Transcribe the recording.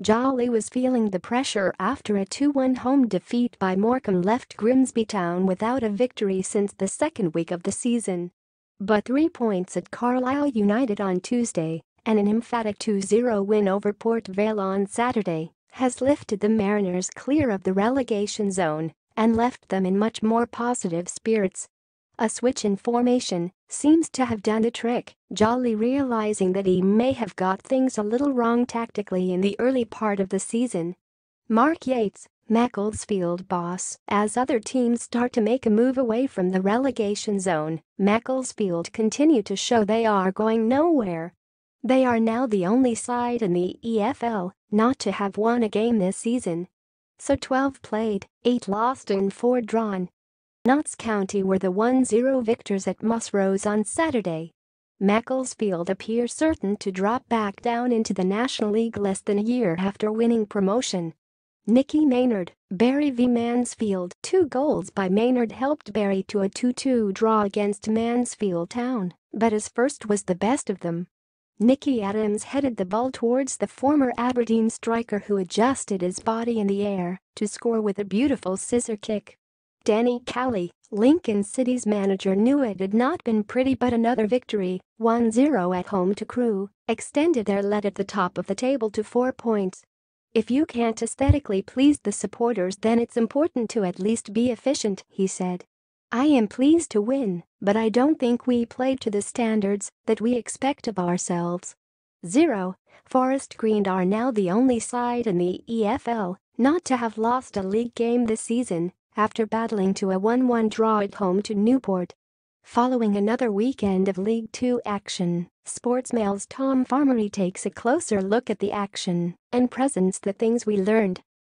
Jolley was feeling the pressure after a 2-1 home defeat by Morecambe left Grimsby Town without a victory since the second week of the season. But 3 points at Carlisle United on Tuesday and an emphatic 2-0 win over Port Vale on Saturday has lifted the Mariners clear of the relegation zone and left them in much more positive spirits. A switch in formation seems to have done the trick, Jolley realizing that he may have got things a little wrong tactically in the early part of the season. Mark Yates, Macclesfield boss. As other teams start to make a move away from the relegation zone, Macclesfield continue to show they are going nowhere. They are now the only side in the EFL not to have won a game this season. So 12 played, 8 lost and 4 drawn. Notts County were the 1-0 victors at Musrose on Saturday. Macclesfield appear certain to drop back down into the National League less than a year after winning promotion. Nicky Maynard, Bury v Mansfield. 2 goals by Maynard helped Bury to a 2-2 draw against Mansfield Town, but his first was the best of them. Nicky Adams headed the ball towards the former Aberdeen striker who adjusted his body in the air to score with a beautiful scissor kick. Danny Cowley, Lincoln City's manager, knew it had not been pretty, but another victory, 1-0 at home to Crewe, extended their lead at the top of the table to 4 points. If you can't aesthetically please the supporters, then it's important to at least be efficient, he said. I am pleased to win, but I don't think we played to the standards that we expect of ourselves. 0. Forest Green are now the only side in the EFL not to have lost a league game this season, after battling to a 1-1 draw at home to Newport. Following another weekend of League Two action, Sportsmail's Tom FARMERY takes a closer look at the action and presents the things we learned.